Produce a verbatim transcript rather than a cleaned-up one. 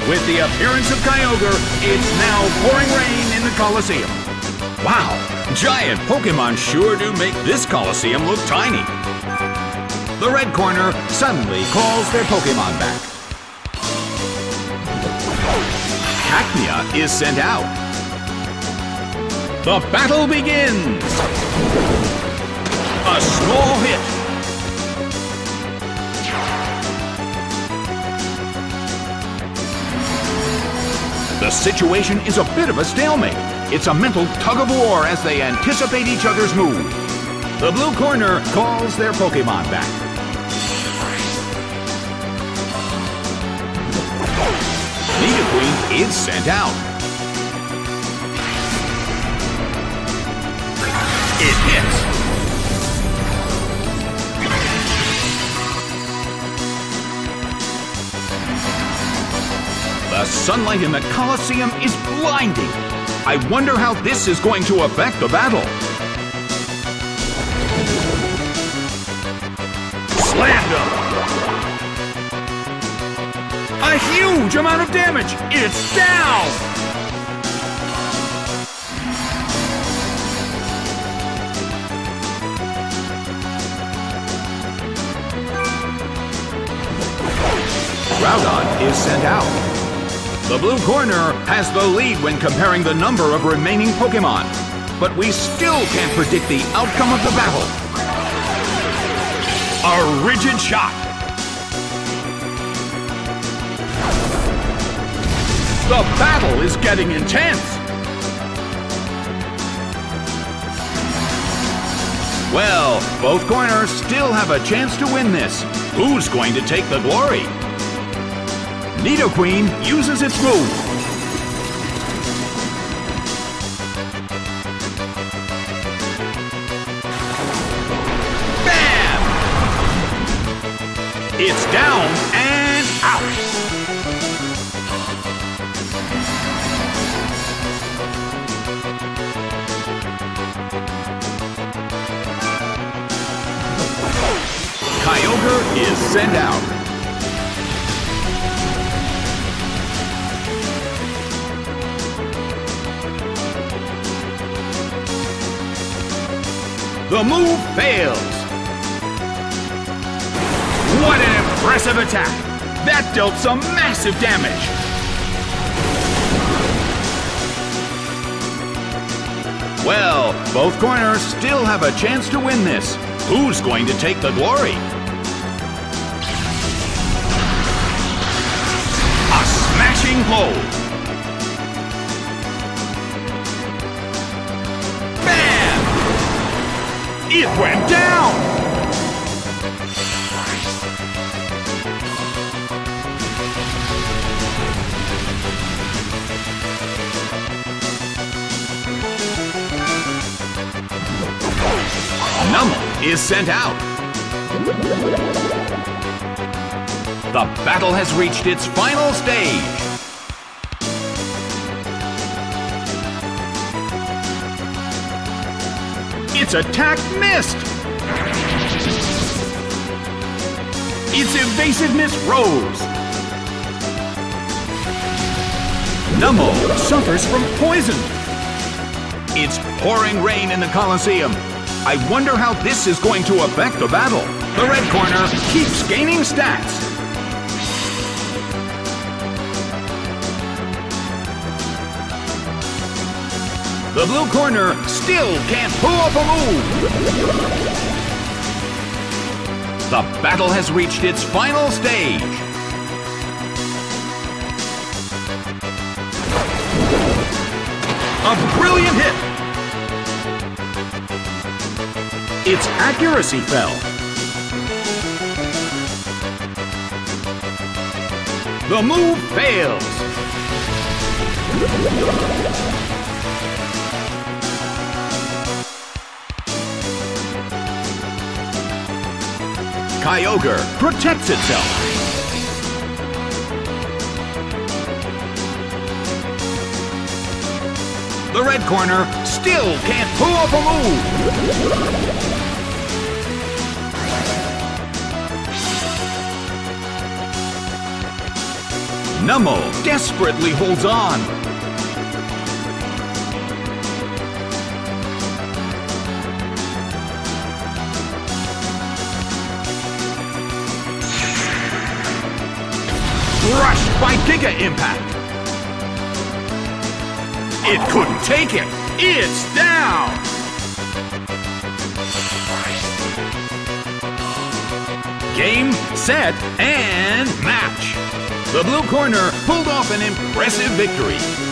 With the appearance of Kyogre, it's now pouring rain in the Colosseum. Wow, giant Pokemon sure do make this Colosseum look tiny. The red corner suddenly calls their Pokemon back. Cacnea is sent out. The battle begins! A small hit. The situation is a bit of a stalemate. It's a mental tug-of-war as they anticipate each other's move. The blue corner calls their Pokemon back. Nidoqueen is sent out. It hits. The sunlight in the Colosseum is blinding. I wonder how this is going to affect the battle. Slammed him! A huge amount of damage! It's down! Groudon is sent out. The blue corner has the lead when comparing the number of remaining Pokemon, but we still can't predict the outcome of the battle. A rigid shot. The battle is getting intense. Well, both corners still have a chance to win this. Who's going to take the glory? Nidoqueen uses its move. Bam! It's down and out. Kyogre is sent out. The move fails. What an impressive attack! That dealt some massive damage. Well, both corners still have a chance to win this. Who's going to take the glory? A smashing blow. It went down! Numel is sent out. The battle has reached its final stage. Its attack missed! Its evasiveness rose! Numel suffers from poison! It's pouring rain in the Colosseum. I wonder how this is going to affect the battle. The red corner keeps gaining stats. The blue corner still can't pull off a move. The battle has reached its final stage. A brilliant hit. Its accuracy fell. The move fails. Kyogre protects itself. The red corner still can't pull off a move. Nummo desperately holds on. Crushed by Giga Impact. It couldn't take it. It's down. Game, set, and match. The blue corner pulled off an impressive victory.